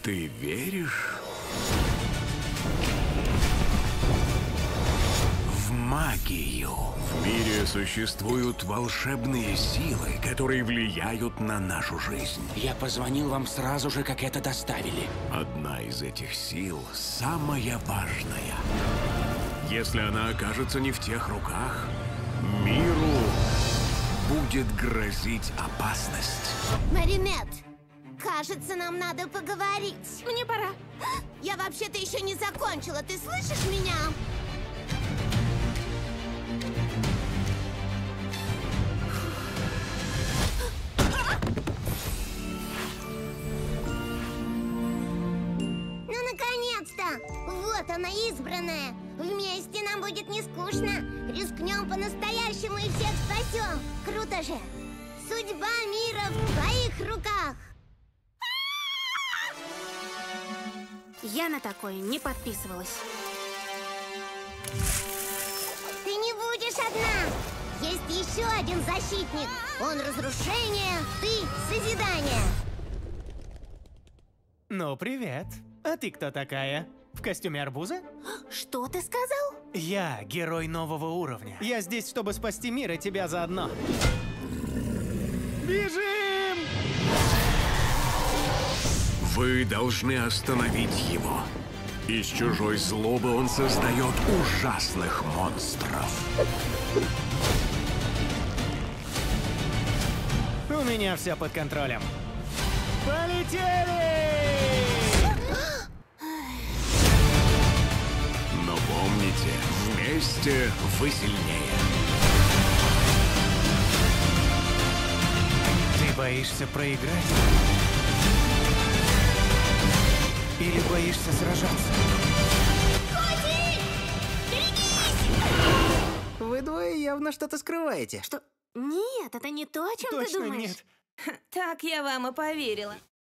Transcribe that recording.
Ты веришь в магию? В мире существуют волшебные силы, которые влияют на нашу жизнь. Я позвонил вам сразу же, как это доставили. Одна из этих сил самая важная. Если она окажется не в тех руках, миру будет грозить опасность. Маринет, кажется, нам надо поговорить. Мне пора. Я вообще-то еще не закончила, ты слышишь меня? Ну, наконец-то! Вот она, избранная. Вместе нам будет не скучно. Рискнем по-настоящему и всех спасем. Круто же! Судьба мира в твоих руках. Я на такое не подписывалась. Ты не будешь одна. Есть еще один защитник. Он разрушение, ты созидание. Ну, привет. А ты кто такая? В костюме арбуза? Что ты сказал? Я герой нового уровня. Я здесь, чтобы спасти мир и тебя заодно. Бежим! Вы должны остановить его. Из чужой злобы он создает ужасных монстров. У меня все под контролем. Полетели! Но помните, вместе вы сильнее. Ты боишься проиграть? Или боишься сражаться? Коти! Берегись! Вы двое явно что-то скрываете. Что? Нет, это не то, о чем ты Точно думаешь. нет. Так я вам и поверила.